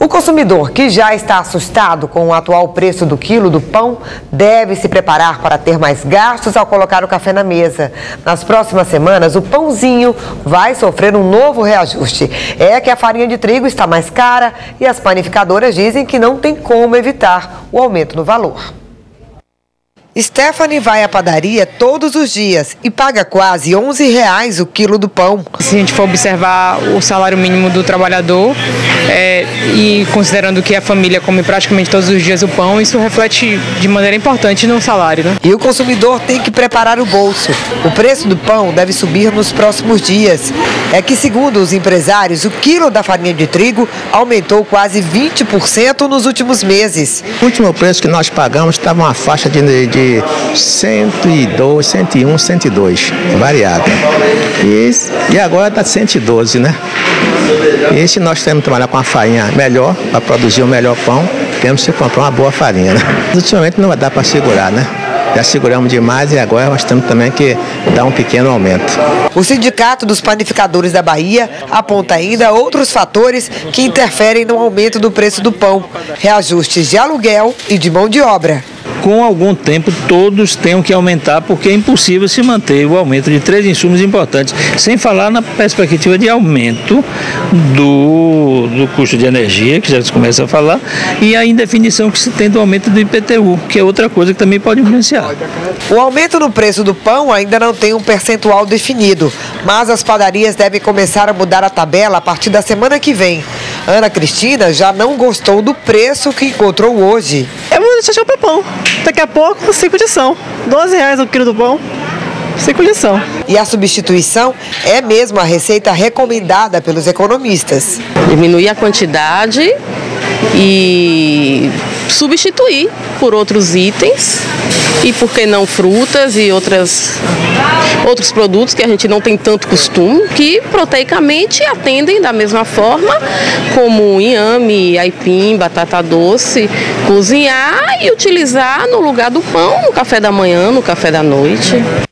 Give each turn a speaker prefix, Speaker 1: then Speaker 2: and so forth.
Speaker 1: O consumidor que já está assustado com o atual preço do quilo do pão deve se preparar para ter mais gastos ao colocar o café na mesa. Nas próximas semanas, o pãozinho vai sofrer um novo reajuste. É que a farinha de trigo está mais cara e as panificadoras dizem que não tem como evitar o aumento no valor. Stephanie vai à padaria todos os dias e paga quase R$11 o quilo do pão.
Speaker 2: Se a gente for observar o salário mínimo do trabalhador e considerando que a família come praticamente todos os dias o pão, isso reflete de maneira importante no salário, né?
Speaker 1: E o consumidor tem que preparar o bolso. O preço do pão deve subir nos próximos dias. É que, segundo os empresários, o quilo da farinha de trigo aumentou quase 20% nos últimos meses.
Speaker 3: O último preço que nós pagamos estava uma faixa de 102, 101, 102, variável. E agora está 112, né? E se nós temos que trabalhar com a farinha melhor, para produzir o melhor pão, temos que comprar uma boa farinha, né? Ultimamente não vai dar para segurar, né? Já seguramos demais e agora nós temos também que dar um pequeno aumento.
Speaker 1: O Sindicato dos Panificadores da Bahia aponta ainda outros fatores que interferem no aumento do preço do pão: reajustes de aluguel e de mão de obra.
Speaker 4: Com algum tempo, todos tenham que aumentar, porque é impossível se manter o aumento de 3 insumos importantes, sem falar na perspectiva de aumento do custo de energia, que já se começa a falar, e a indefinição que se tem do aumento do IPTU, que é outra coisa que também pode influenciar.
Speaker 1: O aumento no preço do pão ainda não tem um percentual definido, mas as padarias devem começar a mudar a tabela a partir da semana que vem. Ana Cristina já não gostou do preço que encontrou hoje.
Speaker 5: Eu vou deixar para pão. Daqui a pouco, 5 lição. R$12 o quilo do pão, 5 lição.
Speaker 1: E a substituição é mesmo a receita recomendada pelos economistas.
Speaker 6: Diminuir a quantidade e substituir por outros itens e, por que não, frutas e outros produtos que a gente não tem tanto costume, que proteicamente atendem da mesma forma, como inhame, aipim, batata doce, cozinhar e utilizar no lugar do pão, no café da manhã, no café da noite.